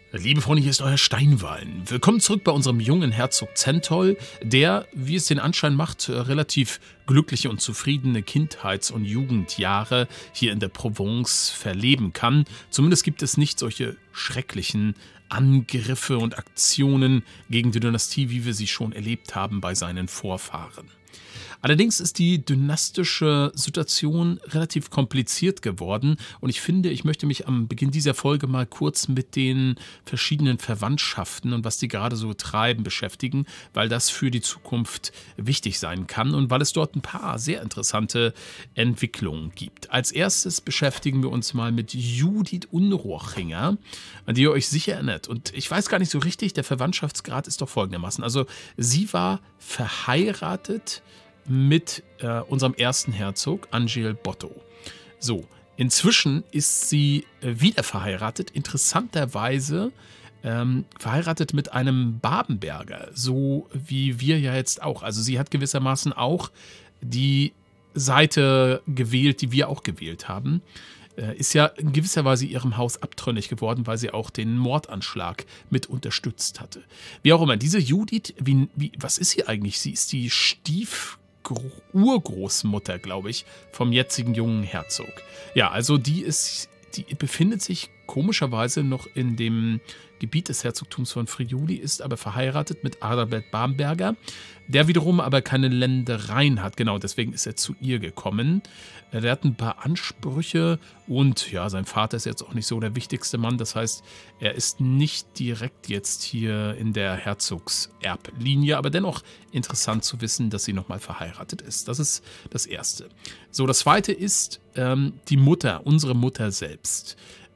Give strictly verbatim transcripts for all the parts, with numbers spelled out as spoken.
Liebe Freunde, hier ist euer Steinwallen. Willkommen zurück bei unserem jungen Herzog Zentol, der, wie es den Anschein macht, relativ glückliche und zufriedene Kindheits- und Jugendjahre hier in der Provence verleben kann. Zumindest gibt es nicht solche schrecklichen Angriffe und Aktionen gegen die Dynastie, wie wir sie schon erlebt haben bei seinen Vorfahren. Allerdings ist die dynastische Situation relativ kompliziert geworden und ich finde, ich möchte mich am Beginn dieser Folge mal kurz mit den verschiedenen Verwandtschaften und was die gerade so treiben beschäftigen, weil das für die Zukunft wichtig sein kann und weil es dort ein paar sehr interessante Entwicklungen gibt. Als erstes beschäftigen wir uns mal mit Judith Unrochinger, an die ihr euch sicher erinnert. Und ich weiß gar nicht so richtig, der Verwandtschaftsgrad ist doch folgendermaßen. Also sie war verheiratet mit äh, unserem ersten Herzog, Angel Botto. So, inzwischen ist sie äh, wieder verheiratet, interessanterweise ähm, verheiratet mit einem Babenberger, so wie wir ja jetzt auch. Also sie hat gewissermaßen auch die Seite gewählt, die wir auch gewählt haben. Äh, ist ja in gewisser Weise ihrem Haus abtrünnig geworden, weil sie auch den Mordanschlag mit unterstützt hatte. Wie auch immer, diese Judith, wie, wie, was ist sie eigentlich? Sie ist die Stief Urgroßmutter, glaube ich, vom jetzigen jungen Herzog. Ja, also die ist, die befindet sich komischerweise noch in dem Gebiet des Herzogtums von Friuli, ist aber verheiratet mit Adalbert Bamberger, der wiederum aber keine Ländereien hat. Genau, deswegen ist er zu ihr gekommen. Er hat ein paar Ansprüche und ja, sein Vater ist jetzt auch nicht so der wichtigste Mann. Das heißt, er ist nicht direkt jetzt hier in der Herzogserblinie, aber dennoch interessant zu wissen, dass sie nochmal verheiratet ist. Das ist das Erste. So, das Zweite ist ähm, die Mutter, unsere Mutter selbst.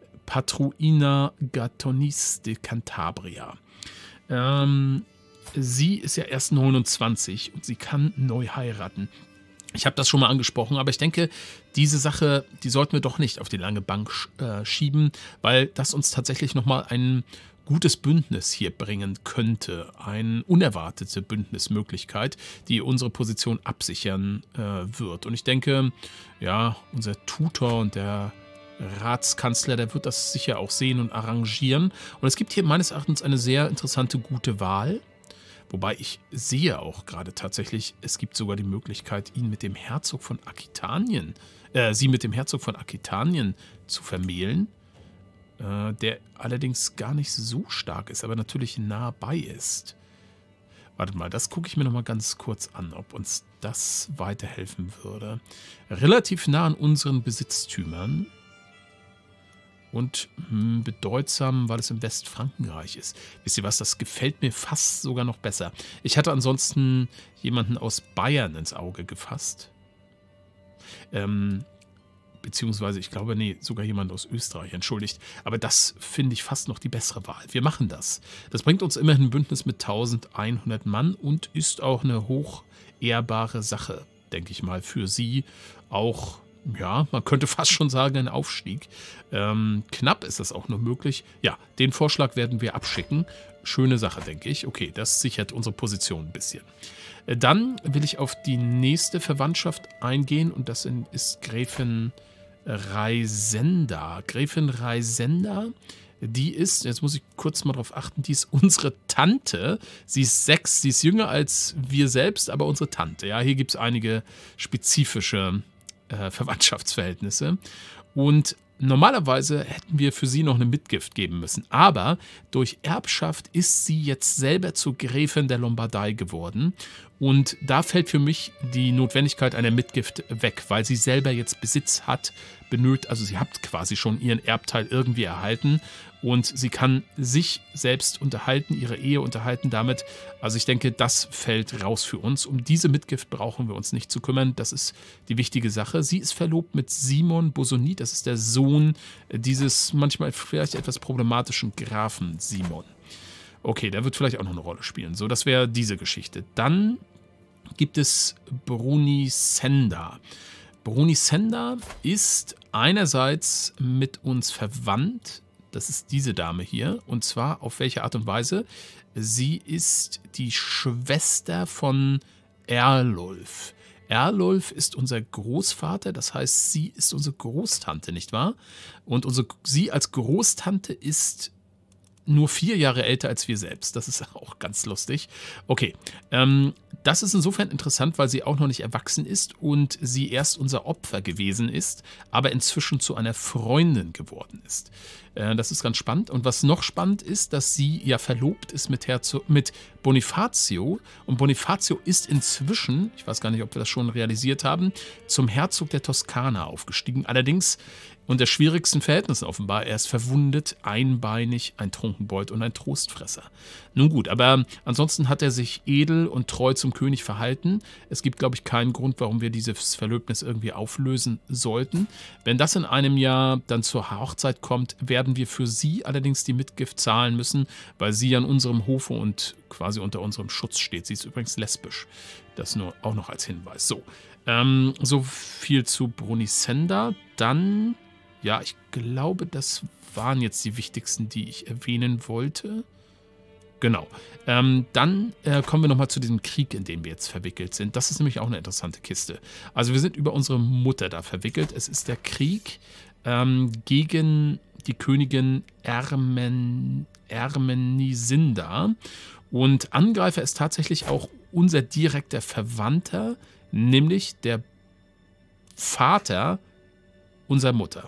Patruina Gatonis de Cantabria. Ähm, sie ist ja erst neunundzwanzig und sie kann neu heiraten. Ich habe das schon mal angesprochen, aber ich denke, diese Sache, die sollten wir doch nicht auf die lange Bank äh, schieben, weil das uns tatsächlich nochmal ein gutes Bündnis hier bringen könnte. Eine unerwartete Bündnismöglichkeit, die unsere Position absichern äh, wird. Und ich denke, ja, unser Tutor und der Ratskanzler, der wird das sicher auch sehen und arrangieren. Und es gibt hier meines Erachtens eine sehr interessante, gute Wahl. Wobei ich sehe auch gerade tatsächlich, es gibt sogar die Möglichkeit, ihn mit dem Herzog von Aquitanien, äh, sie mit dem Herzog von Aquitanien zu vermählen, äh, der allerdings gar nicht so stark ist, aber natürlich nah bei ist. Wartet mal, das gucke ich mir noch mal ganz kurz an, ob uns das weiterhelfen würde. Relativ nah an unseren Besitztümern. Und hm, bedeutsam, weil es im Westfrankenreich ist. Wisst ihr was, das gefällt mir fast sogar noch besser. Ich hatte ansonsten jemanden aus Bayern ins Auge gefasst. Ähm, beziehungsweise, ich glaube, nee, sogar jemand aus Österreich, entschuldigt. Aber das finde ich fast noch die bessere Wahl. Wir machen das. Das bringt uns immerhin ein Bündnis mit eintausendeinhundert Mann und ist auch eine hochehrbare Sache, denke ich mal, für sie. Auch, ja, man könnte fast schon sagen, ein Aufstieg. Ähm, knapp ist das auch nur möglich. Ja, den Vorschlag werden wir abschicken. Schöne Sache, denke ich. Okay, das sichert unsere Position ein bisschen. Äh, dann will ich auf die nächste Verwandtschaft eingehen und das ist Gräfin Reisenda. Gräfin Reisenda, die ist, jetzt muss ich kurz mal drauf achten, die ist unsere Tante. Sie ist sechs, sie ist jünger als wir selbst, aber unsere Tante. Ja, hier gibt es einige spezifische Verwandtschaftsverhältnisse. Und normalerweise hätten wir für sie noch eine Mitgift geben müssen. Aber durch Erbschaft ist sie jetzt selber zur Gräfin der Lombardei geworden. Und da fällt für mich die Notwendigkeit einer Mitgift weg, weil sie selber jetzt Besitz hat, benötigt, also sie hat quasi schon ihren Erbteil irgendwie erhalten und sie kann sich selbst unterhalten, ihre Ehe unterhalten damit. Also ich denke, das fällt raus für uns. Um diese Mitgift brauchen wir uns nicht zu kümmern. Das ist die wichtige Sache. Sie ist verlobt mit Simon Bosoni. Das ist der Sohn dieses manchmal vielleicht etwas problematischen Grafen Simon. Okay, der wird vielleicht auch noch eine Rolle spielen. So, das wäre diese Geschichte. Dann gibt es Bruni Senda. Bruni Senda ist einerseits mit uns verwandt. Das ist diese Dame hier. Und zwar auf welche Art und Weise? Sie ist die Schwester von Erlulf. Erlulf ist unser Großvater, das heißt, sie ist unsere Großtante, nicht wahr? Und unsere, sie als Großtante ist nur vier Jahre älter als wir selbst. Das ist auch ganz lustig. Okay, ähm, das ist insofern interessant, weil sie auch noch nicht erwachsen ist und sie erst unser Opfer gewesen ist, aber inzwischen zu einer Freundin geworden ist. Äh, das ist ganz spannend. Und was noch spannend ist, dass sie ja verlobt ist mit, Herzog, mit Bonifacio. Und Bonifacio ist inzwischen, ich weiß gar nicht, ob wir das schon realisiert haben, zum Herzog der Toskana aufgestiegen. Allerdings unter schwierigsten Verhältnissen offenbar. Er ist verwundet, einbeinig, ein Trunkenbold und ein Trostfresser. Nun gut, aber ansonsten hat er sich edel und treu zum König verhalten. Es gibt, glaube ich, keinen Grund, warum wir dieses Verlöbnis irgendwie auflösen sollten. Wenn das in einem Jahr dann zur Hochzeit kommt, werden wir für sie allerdings die Mitgift zahlen müssen, weil sie an unserem Hofe und quasi unter unserem Schutz steht. Sie ist übrigens lesbisch. Das nur auch noch als Hinweis. So, ähm, so viel zu Brunisenda. Dann... Ja, ich glaube, das waren jetzt die wichtigsten, die ich erwähnen wollte. Genau. Ähm, dann äh, kommen wir nochmal zu diesem Krieg, in dem wir jetzt verwickelt sind. Das ist nämlich auch eine interessante Kiste. Also wir sind über unsere Mutter da verwickelt. Es ist der Krieg ähm, gegen die Königin Ermen, Ermenisinda. Und Angreifer ist tatsächlich auch unser direkter Verwandter, nämlich der Vater unserer Mutter.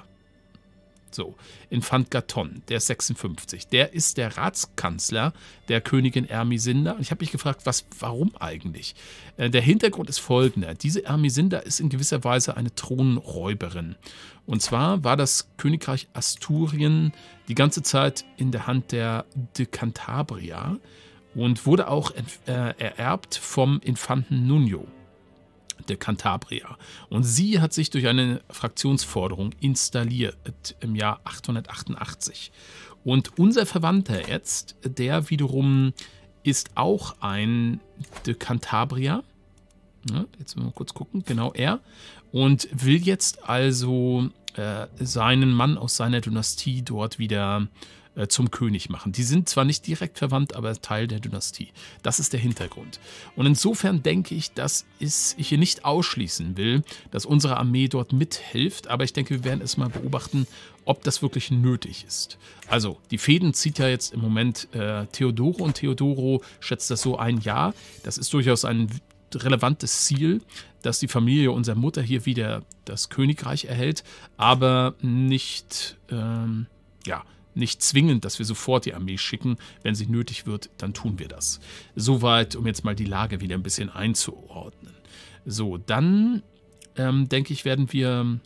So, Infant Gaton, der ist sechsundfünfzig. Der ist der Ratskanzler der Königin Ermesinda. Und ich habe mich gefragt, was, warum eigentlich? Äh, der Hintergrund ist folgender. Diese Ermesinda ist in gewisser Weise eine Thronräuberin. Und zwar war das Königreich Asturien die ganze Zeit in der Hand der de Cantabria und wurde auch äh, ererbt vom Infanten Nuno de Cantabria. Und sie hat sich durch eine Fraktionsforderung installiert im Jahr achthundertachtundachtzig. Und unser Verwandter jetzt, der wiederum ist auch ein de Cantabria. Ja, jetzt müssen wir mal kurz gucken. Genau, er. Und will jetzt also äh, seinen Mann aus seiner Dynastie dort wieder äh, zum König machen. Die sind zwar nicht direkt verwandt, aber Teil der Dynastie. Das ist der Hintergrund. Und insofern denke ich, dass ich hier nicht ausschließen will, dass unsere Armee dort mithilft, aber ich denke, wir werden es mal beobachten, ob das wirklich nötig ist. Also, die Fäden zieht ja jetzt im Moment äh, Theodoro und Theodoro schätzt das so ein Jahr. Das ist durchaus ein relevantes Ziel, dass die Familie unserer Mutter hier wieder das Königreich erhält, aber nicht, ähm, ja, nicht zwingend, dass wir sofort die Armee schicken. Wenn sie nötig wird, dann tun wir das. Soweit, um jetzt mal die Lage wieder ein bisschen einzuordnen. So, dann ähm, denke ich, werden wir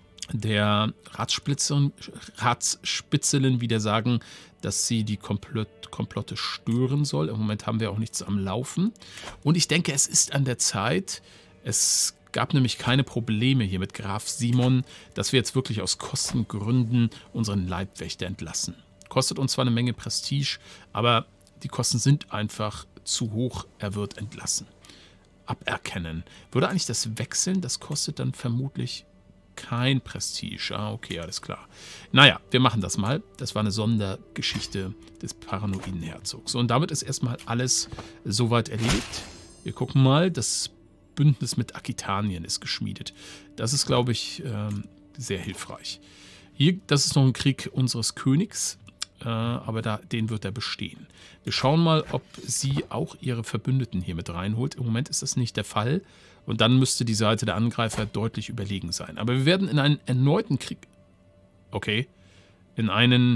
der Ratsspitzelin, Ratsspitzelin wieder sagen, dass sie die Komplott, Komplotte stören soll. Im Moment haben wir auch nichts am Laufen. Und ich denke, es ist an der Zeit, es gab nämlich keine Probleme hier mit Graf Simon, dass wir jetzt wirklich aus Kostengründen unseren Leibwächter entlassen. Kostet uns zwar eine Menge Prestige, aber die Kosten sind einfach zu hoch, er wird entlassen. Aberkennen. Würde eigentlich das wechseln? Das kostet dann vermutlich kein Prestige. Ah, okay, alles klar. Naja, wir machen das mal. Das war eine Sondergeschichte des paranoiden Herzogs. Und damit ist erstmal alles soweit erledigt. Wir gucken mal, das Bündnis mit Aquitanien ist geschmiedet. Das ist, glaube ich, ähm, sehr hilfreich. Hier, das ist noch ein Krieg unseres Königs, äh, aber da, den wird er bestehen. Wir schauen mal, ob sie auch ihre Verbündeten hier mit reinholt. Im Moment ist das nicht der Fall. Und dann müsste die Seite der Angreifer deutlich überlegen sein. Aber wir werden in einen erneuten Krieg, okay, in einen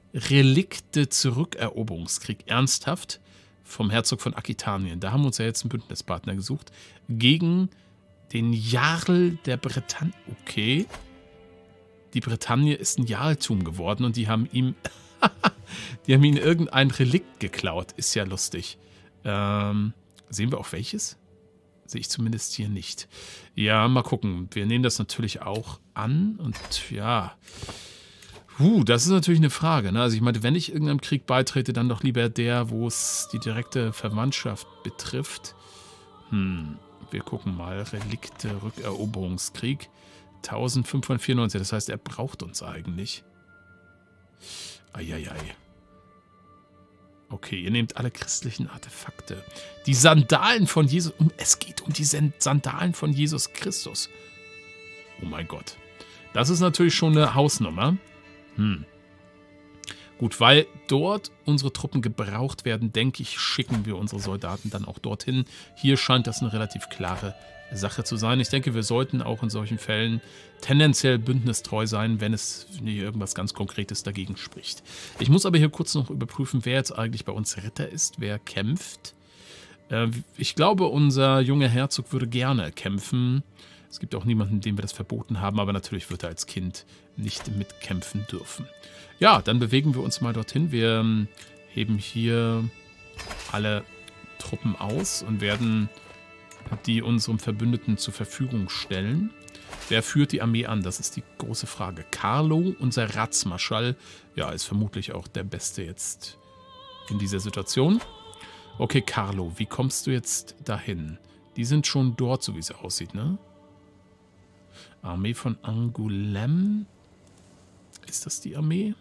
Relikte-Zurückeroberungskrieg, ernsthaft, vom Herzog von Aquitanien, da haben wir uns ja jetzt einen Bündnispartner gesucht, gegen den Jarl der Bretagne. Okay, die Bretagne ist ein Jarltum geworden und die haben ihm, die haben ihm irgendein Relikt geklaut. Ist ja lustig. Ähm, sehen wir auch welches? Sehe ich zumindest hier nicht. Ja, mal gucken. Wir nehmen das natürlich auch an und ja... Uh, das ist natürlich eine Frage. Ne? Also ich meine, wenn ich irgendeinem Krieg beitrete, dann doch lieber der, wo es die direkte Verwandtschaft betrifft. Hm, wir gucken mal. Relikte, Rückeroberungskrieg. eintausendfünfhundertvierundneunzig, das heißt, er braucht uns eigentlich. Eieiei. Okay, ihr nehmt alle christlichen Artefakte. Die Sandalen von Jesus. Es geht um die Sandalen von Jesus Christus. Oh mein Gott. Das ist natürlich schon eine Hausnummer. Hm. Gut, weil dort unsere Truppen gebraucht werden, denke ich, schicken wir unsere Soldaten dann auch dorthin. Hier scheint das eine relativ klare Sache zu sein. Ich denke, wir sollten auch in solchen Fällen tendenziell bündnistreu sein, wenn es nicht irgendwas ganz Konkretes dagegen spricht. Ich muss aber hier kurz noch überprüfen, wer jetzt eigentlich bei uns Ritter ist, wer kämpft. Äh, ich glaube, unser junger Herzog würde gerne kämpfen. Es gibt auch niemanden, dem wir das verboten haben, aber natürlich wird er als Kind nicht mitkämpfen dürfen. Ja, dann bewegen wir uns mal dorthin. Wir ähm, heben hier alle Truppen aus und werden die unserem Verbündeten zur Verfügung stellen. Wer führt die Armee an? Das ist die große Frage. Carlo, unser Ratsmarschall, ja, ist vermutlich auch der Beste jetzt in dieser Situation. Okay, Carlo, wie kommst du jetzt dahin? Die sind schon dort, so wie es aussieht, ne? Armee von Angoulême. Ist das die Armee?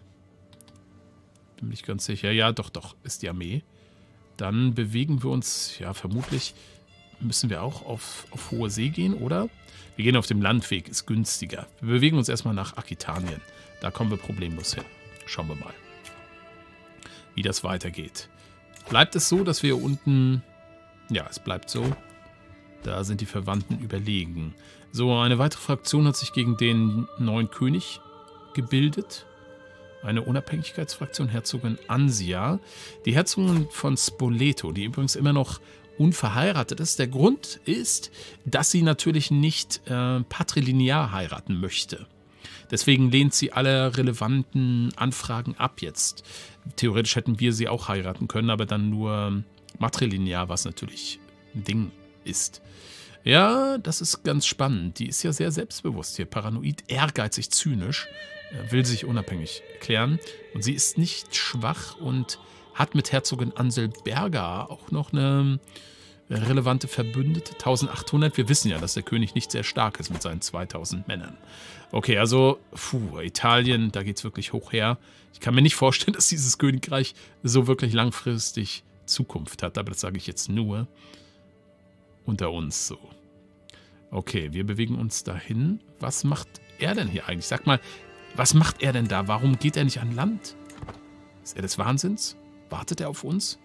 Bin mich ganz sicher. Ja, doch, doch, ist die Armee. Dann bewegen wir uns, ja, vermutlich müssen wir auch auf, auf hohe See gehen, oder? Wir gehen auf dem Landweg, ist günstiger. Wir bewegen uns erstmal nach Aquitanien. Da kommen wir problemlos hin. Schauen wir mal, wie das weitergeht. Bleibt es so, dass wir unten... Ja, es bleibt so. Da sind die Verwandten überlegen. So, eine weitere Fraktion hat sich gegen den neuen König gebildet. Eine Unabhängigkeitsfraktion, Herzogin Ansia. Die Herzogin von Spoleto, die übrigens immer noch unverheiratet ist. Der Grund ist, dass sie natürlich nicht äh, patrilinear heiraten möchte. Deswegen lehnt sie alle relevanten Anfragen ab jetzt. Theoretisch hätten wir sie auch heiraten können, aber dann nur matrilinear, was natürlich ein Ding ist. Ja, das ist ganz spannend. Die ist ja sehr selbstbewusst hier, paranoid, ehrgeizig, zynisch, will sich unabhängig erklären. Und sie ist nicht schwach und hat mit Herzogin Anselberga auch noch eine relevante Verbündete. eintausendachthundert. Wir wissen ja, dass der König nicht sehr stark ist mit seinen zweitausend Männern. Okay, also, puh, Italien, da geht es wirklich hoch her. Ich kann mir nicht vorstellen, dass dieses Königreich so wirklich langfristig Zukunft hat. Aber das sage ich jetzt nur unter uns so. Okay, wir bewegen uns dahin. Was macht er denn hier eigentlich? Sag mal, was macht er denn da? Warum geht er nicht an Land? Ist er des Wahnsinns? Wartet er auf uns?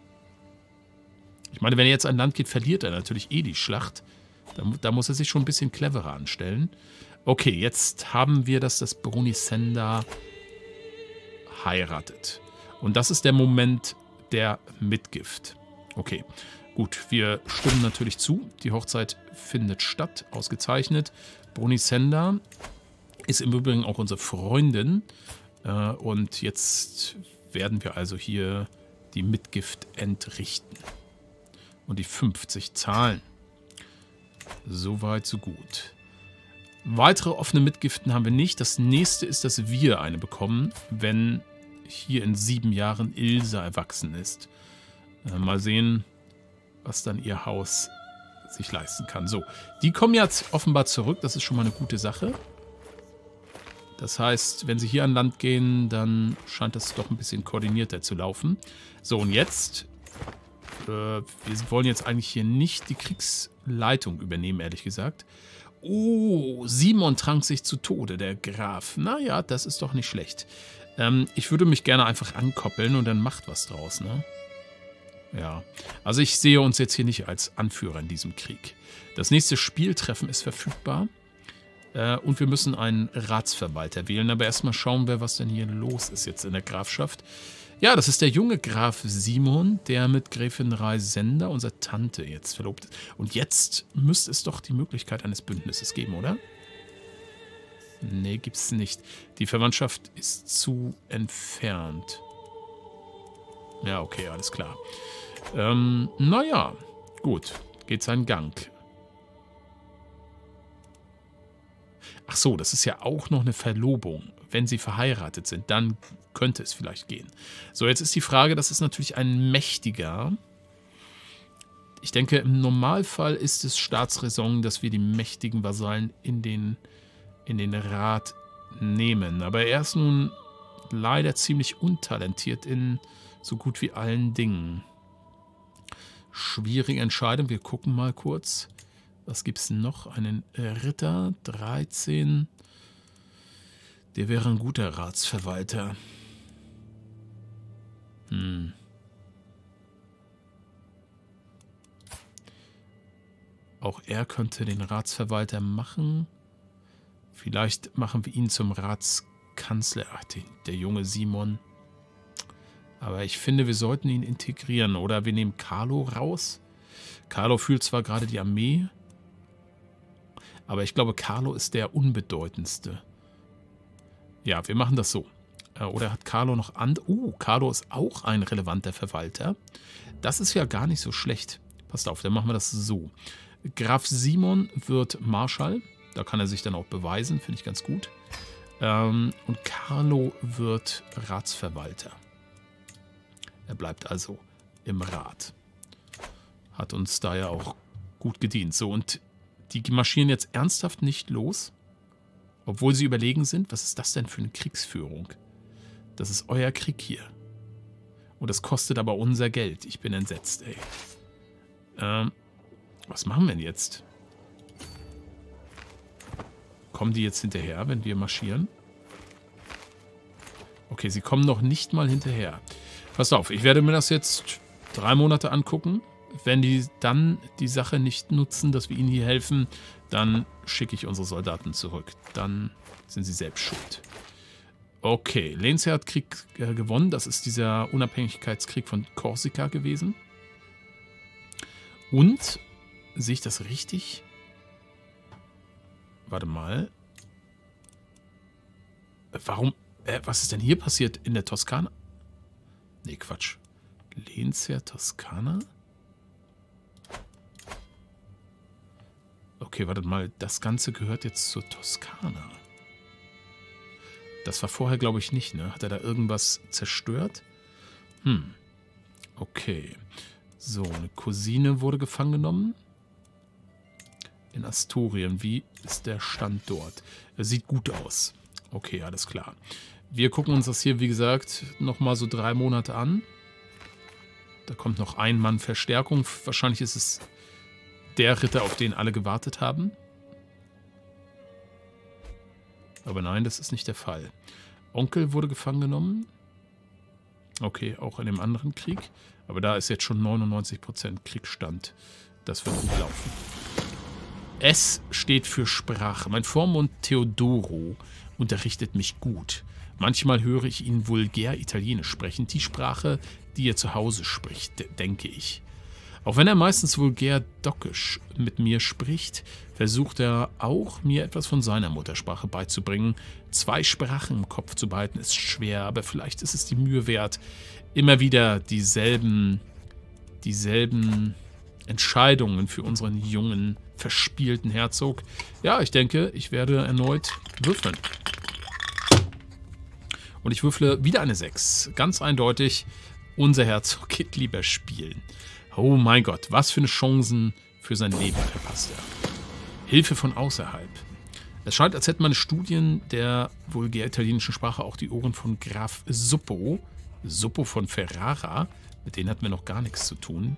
Ich meine, wenn er jetzt an Land geht, verliert er natürlich eh die Schlacht. Da, da muss er sich schon ein bisschen cleverer anstellen. Okay, jetzt haben wir, dass das Brunissenda heiratet. Und das ist der Moment der Mitgift. Okay, gut, wir stimmen natürlich zu. Die Hochzeit findet statt, ausgezeichnet. Brunissenda ist im Übrigen auch unsere Freundin. Äh, und jetzt werden wir also hier die Mitgift entrichten. Und die fünfzig zahlen. Soweit, so gut. Weitere offene Mitgiften haben wir nicht. Das nächste ist, dass wir eine bekommen, wenn hier in sieben Jahren Ilse erwachsen ist. Äh, mal sehen, was dann ihr Haus sich leisten kann. So, die kommen jetzt offenbar zurück. Das ist schon mal eine gute Sache. Das heißt, wenn sie hier an Land gehen, dann scheint das doch ein bisschen koordinierter zu laufen. So, und jetzt... Äh, wir wollen jetzt eigentlich hier nicht die Kriegsleitung übernehmen, ehrlich gesagt. Oh, Simon trank sich zu Tode, der Graf. Naja, das ist doch nicht schlecht. Ähm, ich würde mich gerne einfach ankoppeln und dann macht was draus, ne? Ja, also ich sehe uns jetzt hier nicht als Anführer in diesem Krieg. Das nächste Spieltreffen ist verfügbar. Äh, und wir müssen einen Ratsverwalter wählen. Aber erstmal schauen wir, was denn hier los ist jetzt in der Grafschaft. Ja, das ist der junge Graf Simon, der mit Gräfin Reisender, unserer Tante, jetzt verlobt ist. Und jetzt müsste es doch die Möglichkeit eines Bündnisses geben, oder? Nee, gibt's nicht. Die Verwandtschaft ist zu entfernt. Ja, okay, alles klar. Ähm, naja, gut. Geht seinen Gang. Ach so, das ist ja auch noch eine Verlobung. Wenn sie verheiratet sind, dann könnte es vielleicht gehen. So, jetzt ist die Frage, das ist natürlich ein mächtiger. Ich denke, im Normalfall ist es Staatsräson, dass wir die mächtigen Vasallen in den, in den Rat nehmen. Aber er ist nun leider ziemlich untalentiert in so gut wie allen Dingen. Schwierige Entscheidung. Wir gucken mal kurz. Was gibt es noch? Einen Ritter, dreizehn. Der wäre ein guter Ratsverwalter. Hm. Auch er könnte den Ratsverwalter machen. Vielleicht machen wir ihn zum Ratskanzler. Ach, den, der junge Simon. Aber ich finde, wir sollten ihn integrieren. Oder wir nehmen Carlo raus. Carlo führt zwar gerade die Armee, aber ich glaube, Carlo ist der unbedeutendste. Ja, wir machen das so. Oder hat Carlo noch and... Oh, Carlo ist auch ein relevanter Verwalter. Das ist ja gar nicht so schlecht. Passt auf, dann machen wir das so. Graf Simon wird Marschall. Da kann er sich dann auch beweisen, finde ich ganz gut. Ähm, und Carlo wird Ratsverwalter. Er bleibt also im Rat. Hat uns da ja auch gut gedient. So, und die marschieren jetzt ernsthaft nicht los, obwohl sie überlegen sind. Was ist das denn für eine Kriegsführung? Das ist euer Krieg hier. Und das kostet aber unser Geld. Ich bin entsetzt, ey. Ähm, was machen wir denn jetzt? Kommen die jetzt hinterher, wenn wir marschieren? Okay, sie kommen noch nicht mal hinterher. Pass auf, ich werde mir das jetzt drei Monate angucken. Wenn die dann die Sache nicht nutzen, dass wir ihnen hier helfen, dann schicke ich unsere Soldaten zurück. Dann sind sie selbst schuld. Okay, Lehnsherr hat Krieg äh, gewonnen. Das ist dieser Unabhängigkeitskrieg von Korsika gewesen. Und, sehe ich das richtig? Warte mal. Warum? Äh, was ist denn hier passiert in der Toskana? Nee, Quatsch. Lehnsherr Toskana? Okay, wartet mal. Das Ganze gehört jetzt zur Toskana. Das war vorher, glaube ich, nicht, ne? Hat er da irgendwas zerstört? Hm. Okay. So, eine Cousine wurde gefangen genommen. In Asturien. Wie ist der Stand dort? Er sieht gut aus. Okay, alles klar. Wir gucken uns das hier, wie gesagt, nochmal so drei Monate an. Da kommt noch ein Mann Verstärkung. Wahrscheinlich ist es der Ritter, auf den alle gewartet haben. Aber nein, das ist nicht der Fall. Onkel wurde gefangen genommen. Okay, auch in dem anderen Krieg. Aber da ist jetzt schon neunundneunzig Prozent Kriegsstand. Das wird gut laufen. S steht für Sprache. Mein Vormund Theodoro unterrichtet mich gut. Manchmal höre ich ihn vulgär Italienisch sprechen. Die Sprache, die er zu Hause spricht, denke ich. Auch wenn er meistens vulgär Dockisch mit mir spricht, versucht er auch, mir etwas von seiner Muttersprache beizubringen. Zwei Sprachen im Kopf zu behalten ist schwer, aber vielleicht ist es die Mühe wert, immer wieder dieselben, dieselben Entscheidungen für unseren jungen, verspielten Herzog. Ja, ich denke, ich werde erneut würfeln. Und ich würfle wieder eine sechs. Ganz eindeutig, unser Herzog geht lieber spielen. Oh mein Gott, was für eine Chancen für sein Leben verpasst er. Hilfe von außerhalb. Es scheint, als hätten meine Studien der vulgär italienischen Sprache auch die Ohren von Graf Suppo, Suppo von Ferrara, mit denen hatten wir noch gar nichts zu tun.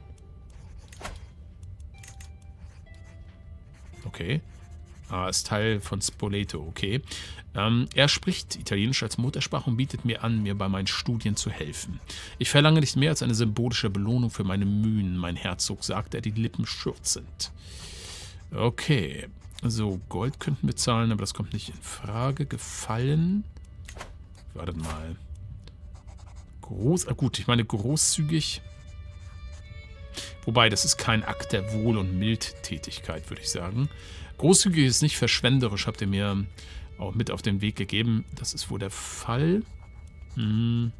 Okay. Ah, ist Teil von Spoleto, okay. Ähm, er spricht Italienisch als Muttersprache und bietet mir an, mir bei meinen Studien zu helfen. Ich verlange nicht mehr als eine symbolische Belohnung für meine Mühen, mein Herzog, sagt er, die Lippen schürzend. Okay. So, Gold könnten wir zahlen, aber das kommt nicht in Frage. Gefallen. Wartet mal. Groß, ah gut, ich meine großzügig. Wobei, das ist kein Akt der Wohl- und Mildtätigkeit, würde ich sagen. Großzügig ist nicht verschwenderisch, habt ihr mir auch mit auf den Weg gegeben. Das ist wohl der Fall. Hm.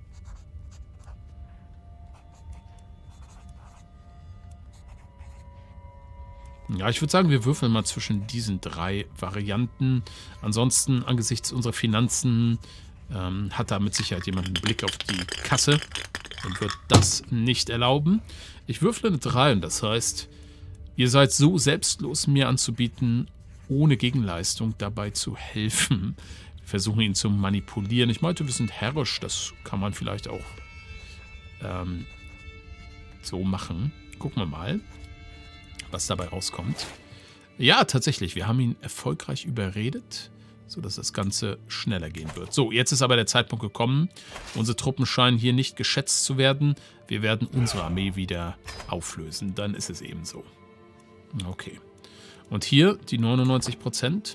Ja, ich würde sagen, wir würfeln mal zwischen diesen drei Varianten. Ansonsten, angesichts unserer Finanzen, ähm, hat da mit Sicherheit jemand einen Blick auf die Kasse und wird das nicht erlauben. Ich würfle eine drei und das heißt, ihr seid so selbstlos, mir anzubieten, ohne Gegenleistung dabei zu helfen. Wir versuchen ihn zu manipulieren. Ich meinte, wir sind herrisch. Das kann man vielleicht auch ähm, so machen. Gucken wir mal, was dabei rauskommt. Ja, tatsächlich. Wir haben ihn erfolgreich überredet. sodass das Ganze schneller gehen wird. So, jetzt ist aber der Zeitpunkt gekommen. Unsere Truppen scheinen hier nicht geschätzt zu werden. Wir werden unsere Armee wieder auflösen. Dann ist es eben so. Okay. Und hier die neunundneunzig Prozent.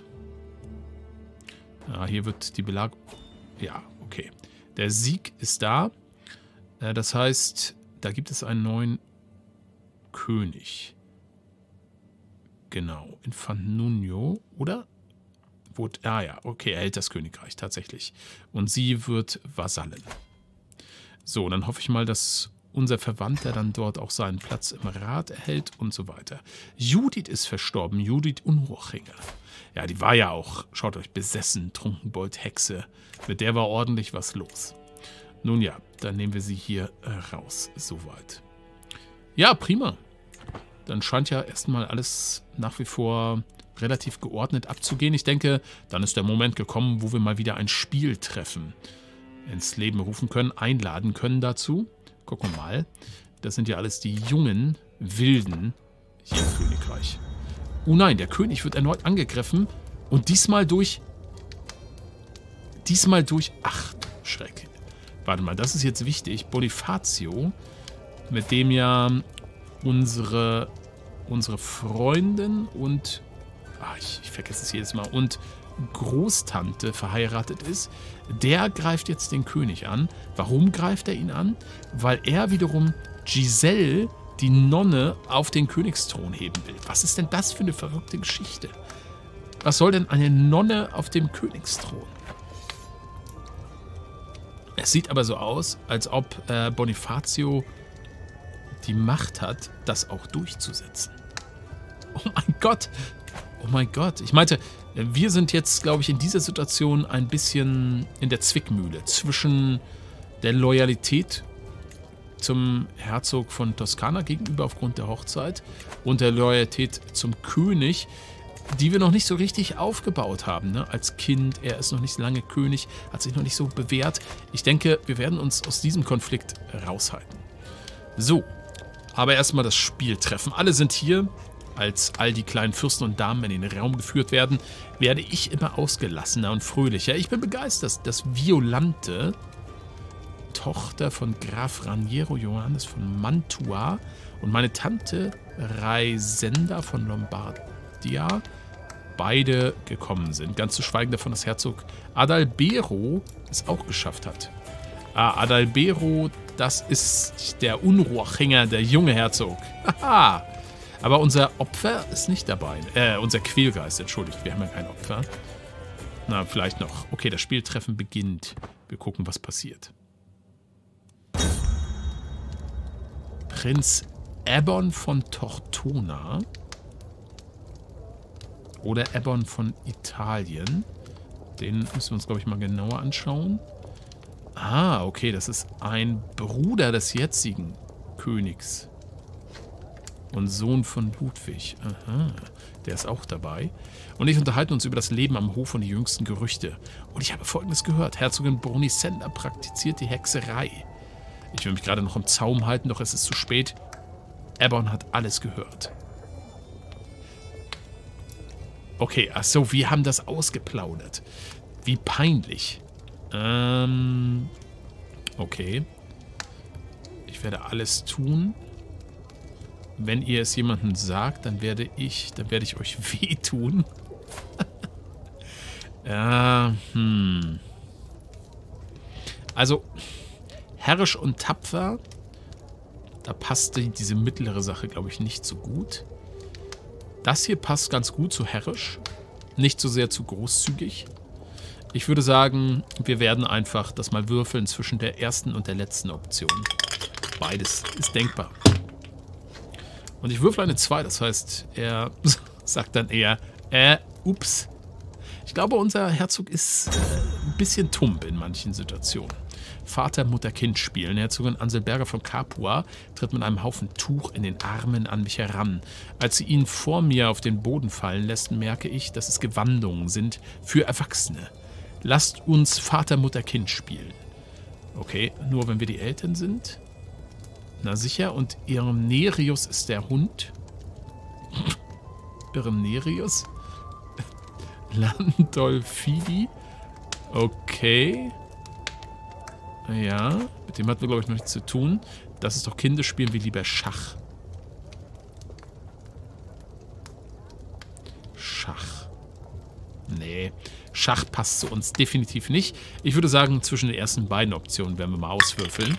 Ja, hier wird die Belagerung... Ja, okay. Der Sieg ist da. Das heißt, da gibt es einen neuen König. Genau. Infant Nuno, oder? Wo, ah ja, okay, er hält das Königreich tatsächlich. Und sie wird Vasallen. So, dann hoffe ich mal, dass unser Verwandter dann dort auch seinen Platz im Rat erhält und so weiter. Judith ist verstorben, Judith Unruchinger. Ja, die war ja auch, schaut euch, besessen, Trunkenbold, Hexe. Mit der war ordentlich was los. Nun ja, dann nehmen wir sie hier äh, raus, soweit. Ja, prima. Dann scheint ja erstmal alles nach wie vor relativ geordnet abzugehen. Ich denke, dann ist der Moment gekommen, wo wir mal wieder ein Spieltreffen ins Leben rufen können, einladen können dazu. Gucken wir mal. Das sind ja alles die jungen Wilden hier im Königreich. Oh nein, der König wird erneut angegriffen und diesmal durch... Diesmal durch... Ach, Schreck. Warte mal, das ist jetzt wichtig. Bonifacio, mit dem ja unsere, unsere Freundin und... Ach, ich, ich vergesse es jedes Mal. Und Großtante verheiratet ist, der greift jetzt den König an. Warum greift er ihn an? Weil er wiederum Giselle, die Nonne, auf den Königsthron heben will. Was ist denn das für eine verrückte Geschichte? Was soll denn eine Nonne auf dem Königsthron? Es sieht aber so aus, als ob äh, Bonifacio die Macht hat, das auch durchzusetzen. Oh mein Gott! Oh mein Gott. Ich meinte, wir sind jetzt, glaube ich, in dieser Situation ein bisschen in der Zwickmühle zwischen der Loyalität zum Herzog von Toskana gegenüber aufgrund der Hochzeit und der Loyalität zum König, die wir noch nicht so richtig aufgebaut haben. Ne? Als Kind, er ist noch nicht so lange König, hat sich noch nicht so bewährt. Ich denke, wir werden uns aus diesem Konflikt raushalten. So, aber erstmal das Spieltreffen. Alle sind hier. Als all die kleinen Fürsten und Damen in den Raum geführt werden, werde ich immer ausgelassener und fröhlicher. Ich bin begeistert, dass Violante, Tochter von Graf Raniero Johannes von Mantua und meine Tante Reisenda von Lombardia beide gekommen sind. Ganz zu schweigen davon, dass Herzog Adalbero es auch geschafft hat. Ah, Adalbero, das ist der Unruhchinger, der junge Herzog. Haha! Aber unser Opfer ist nicht dabei. Äh, unser Quälgeist, entschuldigt. Wir haben ja kein Opfer. Na, vielleicht noch. Okay, das Spieltreffen beginnt. Wir gucken, was passiert. Prinz Ebbon von Tortona. Oder Ebbon von Italien. Den müssen wir uns, glaube ich, mal genauer anschauen. Ah, okay, das ist ein Bruder des jetzigen Königs. Und Sohn von Ludwig. Aha, der ist auch dabei. Und ich unterhalte uns über das Leben am Hof und die jüngsten Gerüchte. Und ich habe Folgendes gehört. Herzogin Bronisenda praktiziert die Hexerei. Ich will mich gerade noch im Zaum halten, doch es ist zu spät. Ebbon hat alles gehört. Okay, ach so, wir haben das ausgeplaudert. Wie peinlich. Ähm, okay. Ich werde alles tun. Wenn ihr es jemandem sagt, dann werde ich, dann werde ich euch wehtun. Ja, hm. Also, herrisch und tapfer, da passte diese mittlere Sache, glaube ich, nicht so gut. Das hier passt ganz gut zu herrisch, nicht so sehr zu großzügig. Ich würde sagen, wir werden einfach das mal würfeln zwischen der ersten und der letzten Option. Beides ist denkbar. Und ich würfel eine zwei, das heißt, er sagt dann eher, äh, ups. Ich glaube, unser Herzog ist äh, ein bisschen tump in manchen Situationen. Vater, Mutter, Kind spielen. Herzogin Anselberger von Capua tritt mit einem Haufen Tuch in den Armen an mich heran. Als sie ihn vor mir auf den Boden fallen lässt, merke ich, dass es Gewandungen sind für Erwachsene. Lasst uns Vater, Mutter, Kind spielen. Okay, nur wenn wir die Eltern sind? Na sicher, und Irnerius ist der Hund. Irnerius? Landolfidi. Okay. Ja, mit dem hatten wir, glaube ich, noch nichts zu tun. Das ist doch kindisch, spielen wir lieber Schach. Schach. Nee, Schach passt zu uns definitiv nicht. Ich würde sagen, zwischen den ersten beiden Optionen werden wir mal auswürfeln.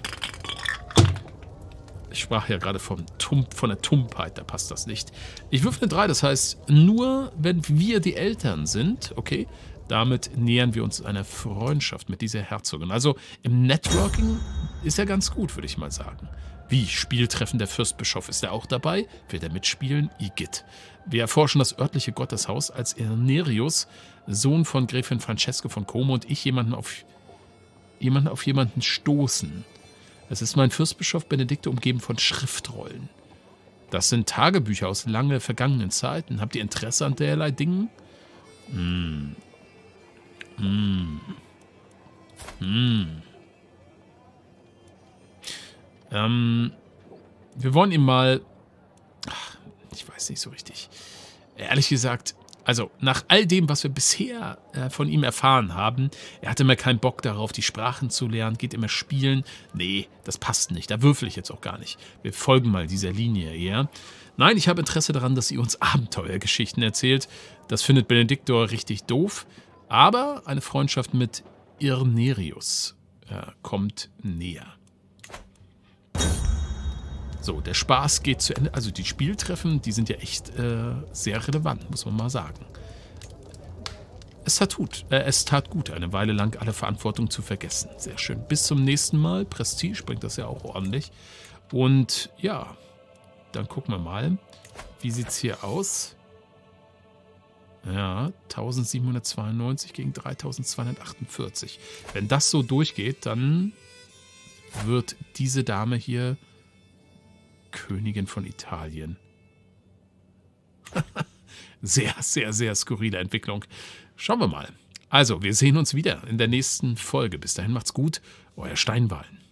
Ich sprach ja gerade vom Tump, von der Tumpheit, da passt das nicht. Ich würfel eine drei, das heißt, nur wenn wir die Eltern sind, okay, damit nähern wir uns einer Freundschaft mit dieser Herzogin. Also im Networking ist er ganz gut, würde ich mal sagen. Wie? Spieltreffen der Fürstbischof, ist er auch dabei? Will er mitspielen? Igitt. Wir erforschen das örtliche Gotteshaus, als Irnerius, Sohn von Gräfin Francesco von Como, und ich jemanden auf, jemanden auf jemanden stoßen. Es ist mein Fürstbischof Benedikte, umgeben von Schriftrollen. Das sind Tagebücher aus lange vergangenen Zeiten. Habt ihr Interesse an derlei Dingen? Hm. Hm. Hm. Ähm, wir wollen ihm mal... Ach, ich weiß nicht so richtig. Ehrlich gesagt, also nach all dem, was wir bisher äh, von ihm erfahren haben, er hatte immer keinen Bock darauf, die Sprachen zu lernen, geht immer spielen. Nee, das passt nicht, da würfel ich jetzt auch gar nicht. Wir folgen mal dieser Linie eher. Nein, ich habe Interesse daran, dass ihr uns Abenteuergeschichten erzählt. Das findet Benediktor richtig doof. Aber eine Freundschaft mit Irnerius äh, kommt näher. So, der Spaß geht zu Ende. Also die Spieltreffen, die sind ja echt äh, sehr relevant, muss man mal sagen. Es tat, gut, äh, es tat gut, eine Weile lang alle Verantwortung zu vergessen. Sehr schön. Bis zum nächsten Mal. Prestige bringt das ja auch ordentlich. Und ja, dann gucken wir mal. Wie sieht es hier aus? Ja, eintausendsiebenhundertzweiundneunzig gegen dreitausendzweihundertachtundvierzig. Wenn das so durchgeht, dann wird diese Dame hier Königin von Italien. Sehr, sehr, sehr skurrile Entwicklung. Schauen wir mal. Also, wir sehen uns wieder in der nächsten Folge. Bis dahin macht's gut. Euer Steinwallen.